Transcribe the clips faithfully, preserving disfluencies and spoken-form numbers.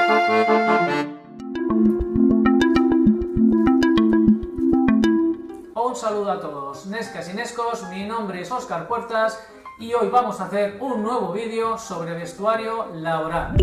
Un saludo a todos, Nescas y Nescos, mi nombre es Óscar Puertas y hoy vamos a hacer un nuevo vídeo sobre vestuario laboral.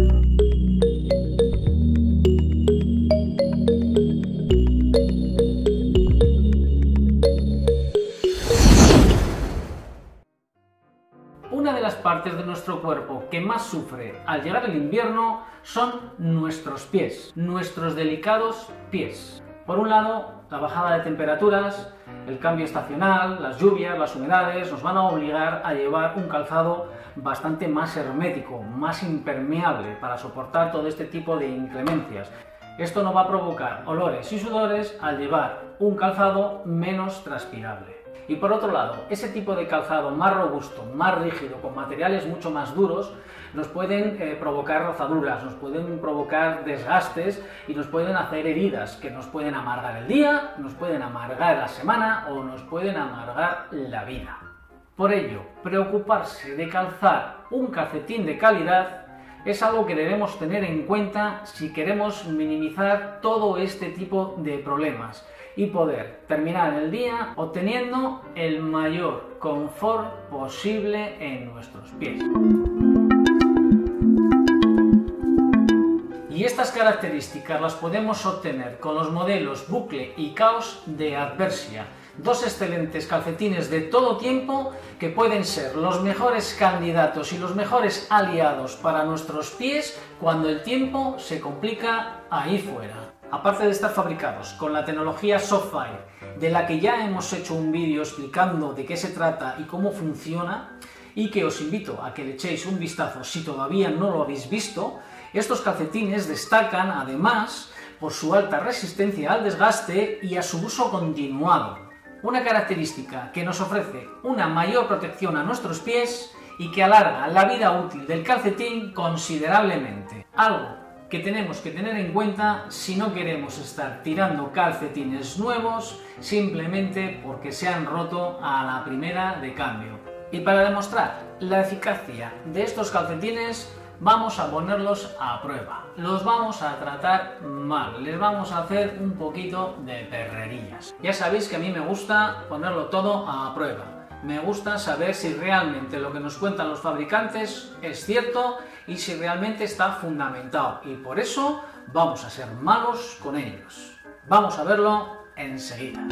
Una de las partes de nuestro cuerpo que más sufre al llegar el invierno son nuestros pies, nuestros delicados pies. Por un lado, la bajada de temperaturas, el cambio estacional, las lluvias, las humedades nos van a obligar a llevar un calzado bastante más hermético, más impermeable para soportar todo este tipo de inclemencias. Esto no va a provocar olores y sudores al llevar un calzado menos transpirable. Y por otro lado, ese tipo de calzado más robusto, más rígido, con materiales mucho más duros, nos pueden eh, provocar rozaduras, nos pueden provocar desgastes y nos pueden hacer heridas que nos pueden amargar el día, nos pueden amargar la semana o nos pueden amargar la vida. Por ello, preocuparse de calzar un calcetín de calidad es algo que debemos tener en cuenta si queremos minimizar todo este tipo de problemas y poder terminar el día obteniendo el mayor confort posible en nuestros pies. Y estas características las podemos obtener con los modelos Bucle y Caos de Adversia, dos excelentes calcetines de todo tiempo que pueden ser los mejores candidatos y los mejores aliados para nuestros pies cuando el tiempo se complica ahí fuera. Aparte de estar fabricados con la tecnología Softfire, de la que ya hemos hecho un vídeo explicando de qué se trata y cómo funciona, y que os invito a que le echéis un vistazo si todavía no lo habéis visto, estos calcetines destacan además por su alta resistencia al desgaste y a su uso continuado. Una característica que nos ofrece una mayor protección a nuestros pies y que alarga la vida útil del calcetín considerablemente. Algo que tenemos que tener en cuenta si no queremos estar tirando calcetines nuevos simplemente porque se han roto a la primera de cambio. Y para demostrar la eficacia de estos calcetines vamos a ponerlos a prueba, los vamos a tratar mal, les vamos a hacer un poquito de perrerillas. Ya sabéis que a mí me gusta ponerlo todo a prueba. Me gusta saber si realmente lo que nos cuentan los fabricantes es cierto y si realmente está fundamentado. Y por eso vamos a ser malos con ellos. Vamos a verlo enseguida.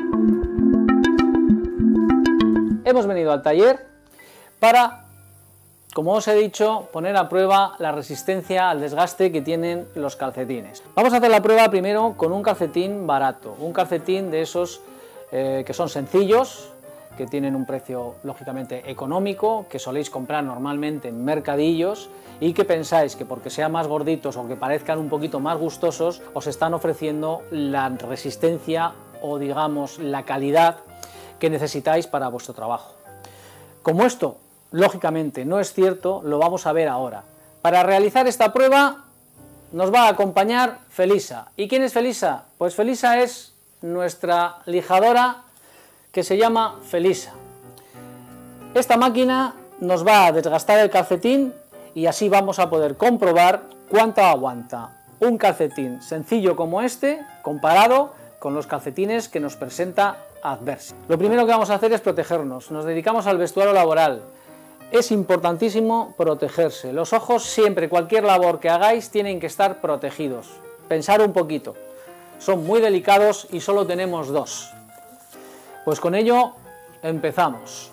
Hemos venido al taller para, como os he dicho, poner a prueba la resistencia al desgaste que tienen los calcetines. Vamos a hacer la prueba primero con un calcetín barato, un calcetín de esos eh, que son sencillos, que tienen un precio lógicamente económico, que soléis comprar normalmente en mercadillos y que pensáis que porque sean más gorditos o que parezcan un poquito más gustosos os están ofreciendo la resistencia o digamos la calidad que necesitáis para vuestro trabajo. Como esto lógicamente no es cierto, lo vamos a ver ahora. Para realizar esta prueba nos va a acompañar Felisa. ¿Y quién es Felisa? Pues Felisa es nuestra lijadora que se llama Felisa. Esta máquina nos va a desgastar el calcetín y así vamos a poder comprobar cuánto aguanta un calcetín sencillo como este comparado con los calcetines que nos presenta Adversia. Lo primero que vamos a hacer es protegernos. Nos dedicamos al vestuario laboral. Es importantísimo protegerse. Los ojos siempre, cualquier labor que hagáis, tienen que estar protegidos. Pensar un poquito. Son muy delicados y solo tenemos dos. Pues con ello empezamos.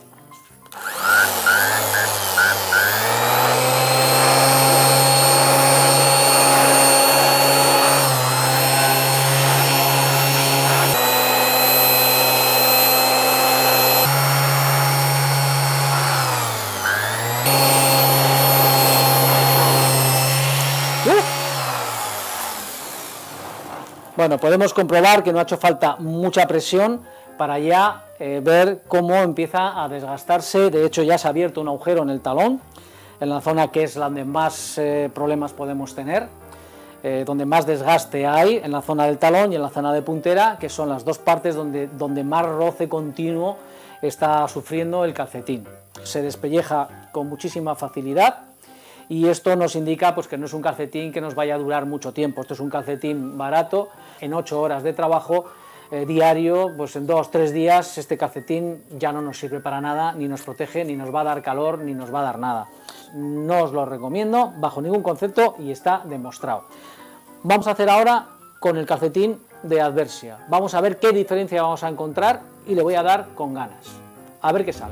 Bueno, podemos comprobar que no ha hecho falta mucha presión para ya eh, ver cómo empieza a desgastarse. De hecho, ya se ha abierto un agujero en el talón, en la zona que es donde más eh, problemas podemos tener, eh, donde más desgaste hay, en la zona del talón y en la zona de puntera, que son las dos partes donde, donde más roce continuo está sufriendo el calcetín. Se despelleja con muchísima facilidad y esto nos indica pues, que no es un calcetín que nos vaya a durar mucho tiempo. Esto es un calcetín barato, en ocho horas de trabajo eh, diario, pues en dos, tres días este calcetín ya no nos sirve para nada, ni nos protege, ni nos va a dar calor, ni nos va a dar nada. No os lo recomiendo bajo ningún concepto y está demostrado. Vamos a hacer ahora con el calcetín de Adversia. Vamos a ver qué diferencia vamos a encontrar y le voy a dar con ganas. A ver qué sale.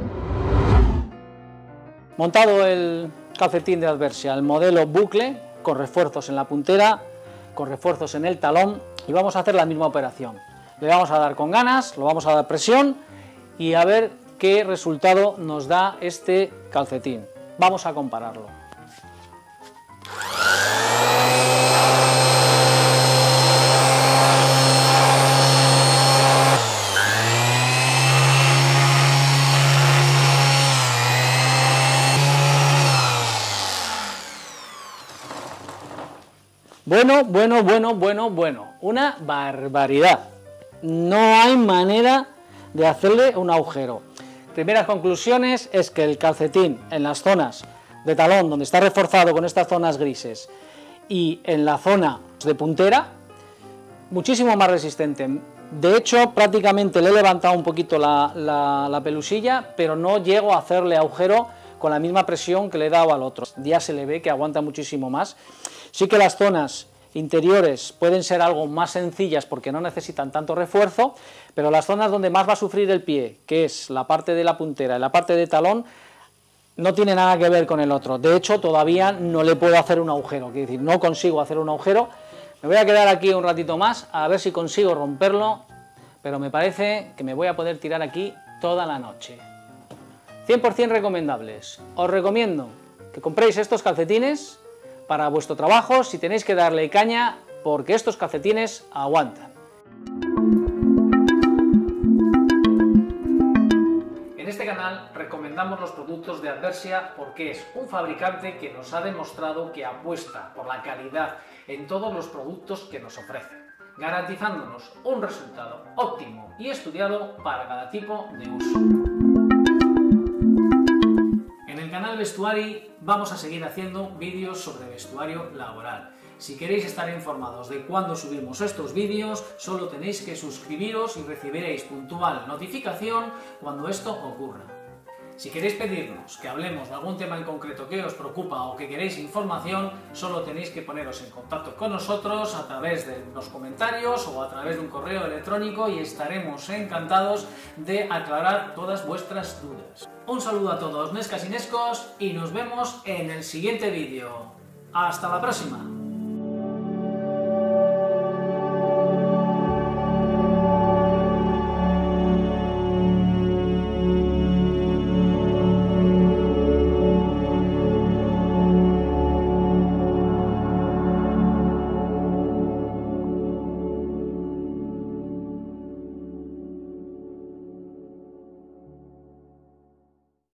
Montado el calcetín de Adversia, el modelo bucle, con refuerzos en la puntera, con refuerzos en el talón, y vamos a hacer la misma operación. Le vamos a dar con ganas, lo vamos a dar presión y a ver qué resultado nos da este calcetín. Vamos a compararlo. Bueno, bueno, bueno, bueno, bueno, una barbaridad. No hay manera de hacerle un agujero. Primeras conclusiones es que el calcetín en las zonas de talón, donde está reforzado con estas zonas grises, y en la zona de puntera, muchísimo más resistente. De hecho, prácticamente le he levantado un poquito la, la, la pelusilla, pero no llego a hacerle agujero con la misma presión que le he dado al otro. Ya se le ve que aguanta muchísimo más. Sí que las zonas interiores pueden ser algo más sencillas porque no necesitan tanto refuerzo, pero las zonas donde más va a sufrir el pie, que es la parte de la puntera y la parte de talón, no tiene nada que ver con el otro. De hecho, todavía no le puedo hacer un agujero, quiere decir, no consigo hacer un agujero. Me voy a quedar aquí un ratito más a ver si consigo romperlo, pero me parece que me voy a poder tirar aquí toda la noche. cien por cien recomendables. Os recomiendo que compréis estos calcetines para vuestro trabajo, si tenéis que darle caña, porque estos calcetines aguantan. En este canal recomendamos los productos de Adversia porque es un fabricante que nos ha demostrado que apuesta por la calidad en todos los productos que nos ofrece, garantizándonos un resultado óptimo y estudiado para cada tipo de uso. En el canal Vestuari vamos a seguir haciendo vídeos sobre vestuario laboral. Si queréis estar informados de cuándo subimos estos vídeos, solo tenéis que suscribiros y recibiréis puntual notificación cuando esto ocurra. Si queréis pedirnos que hablemos de algún tema en concreto que os preocupa o que queréis información, solo tenéis que poneros en contacto con nosotros a través de los comentarios o a través de un correo electrónico y estaremos encantados de aclarar todas vuestras dudas. Un saludo a todos, nescas y nescos, y nos vemos en el siguiente vídeo. ¡Hasta la próxima!